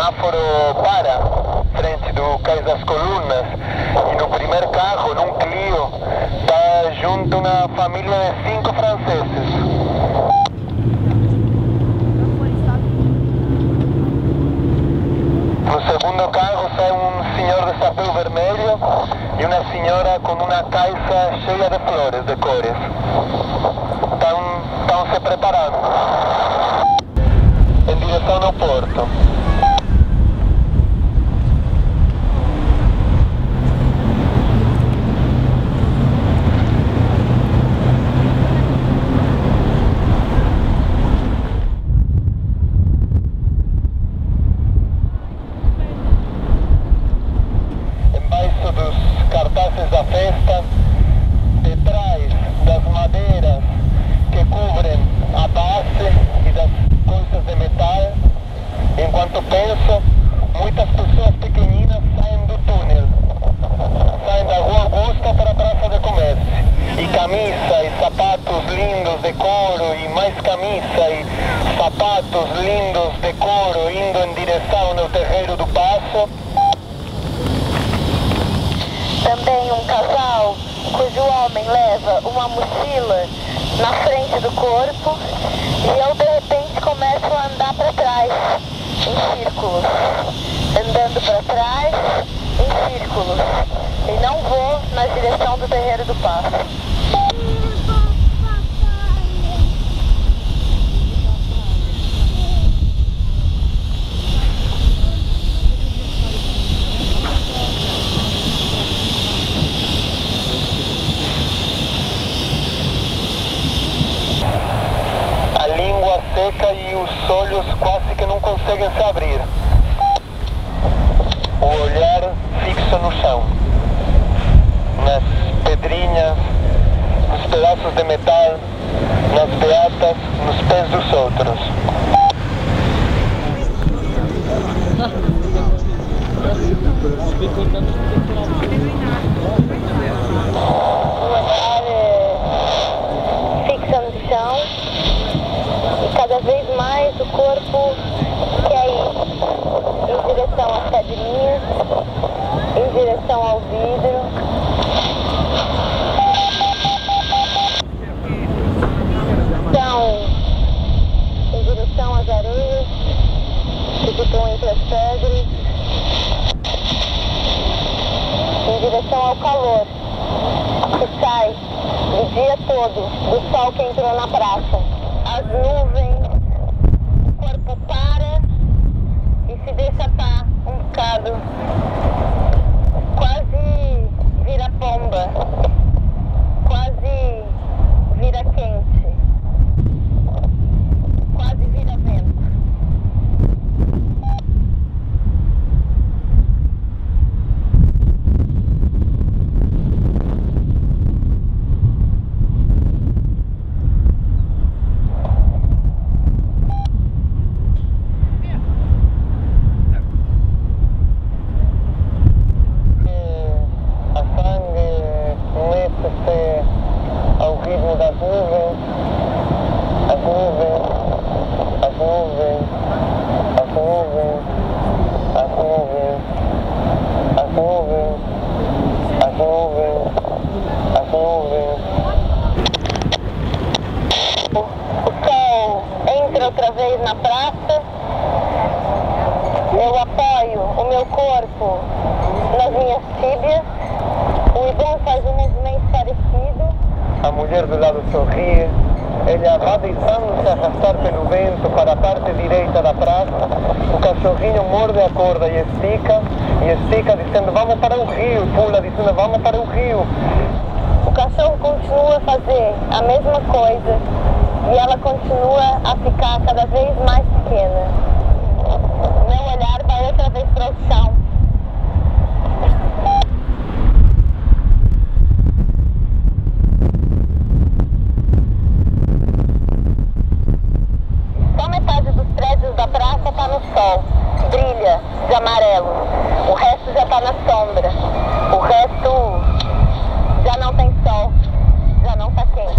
semáforo para frente do Cais das Colunas e no primeiro carro, num Clio, está junto uma família de 5 franceses. No segundo carro sai um senhor de chapéu vermelho e uma senhora com uma caixa cheia de flores, de cores. Estão se preparando em direção ao porto. Da festa, detrás das madeiras que cobrem a base e das coisas de metal, enquanto penso, muitas pessoas pequeninas saem do túnel, saem da Rua Augusta para a Praça de Comércio, e camisa e sapatos lindos de couro, e mais camisa e sapatos lindos de couro indo em direção ao Terreiro do Paço. Também um casal cujo homem leva uma mochila na frente do corpo e eu de repente começo a andar para trás, em círculos. Andando para trás, em círculos. E não vou na direção do Terreiro do Paço. Seca e os olhos quase que não conseguem se abrir. O olhar fixo no chão, nas pedrinhas, nos pedaços de metal, nas beatas, nos pés dos outros. O olhar fixa no chão. Cada vez mais o corpo quer ir em direção às pedrinhas, em direção ao vidro. Então, em direção às areias que ficam entre as pedras, em direção ao calor que sai o dia todo do sol que entrou na praça. As nuvens, o corpo para e se deixa estar um bocado, quase vira pomba, quase vira quente, quase vira vento. Outra vez na praça, eu apoio o meu corpo nas minhas tíbias, o Ivan faz um movimento parecido. A mulher do lado sorri, ela vai deixando-se arrastar pelo vento para a parte direita da praça, o cachorrinho morde a corda e estica dizendo vamos para o rio, pula dizendo vamos para o rio. O cachorro continua a fazer a mesma coisa. E ela continua a ficar cada vez mais pequena. Meu olhar vai outra vez para o chão. Só metade dos prédios da praça está no sol. Brilha de amarelo. O resto já está na sombra. O resto já não tem sol. Já não está quente.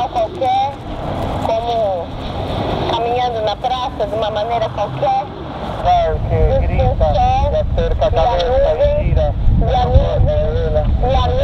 local qualquer, como caminhando na praça de uma maneira qualquer. Claro que grita, se acerca a cabeça, gira, e a nuvem, e a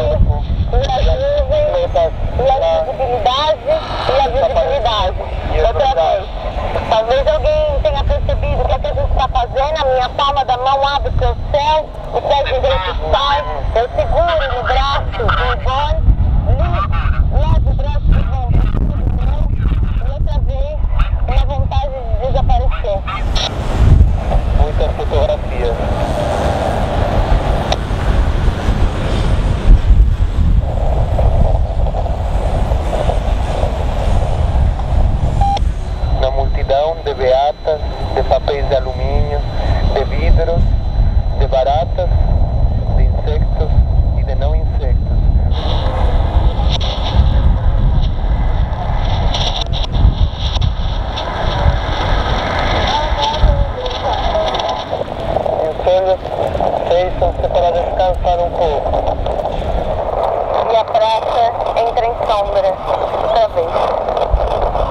visibilidade, Outra vez, talvez alguém tenha percebido que o que a gente está fazendo, a minha palma da mão abre para o céu, o pé direito sai, eu seguro no braço do Ivone, levo o braço do Ivone para o céu, e outra vez, uma vontade de desaparecer. Muitas fotografias. Na multidão de beatas, de papéis de alumínio, de vidros, de baratas, de insectos e de não insectos. E os olhos fecham-se para descansar um pouco. E a praça entra em sombra, outra vez.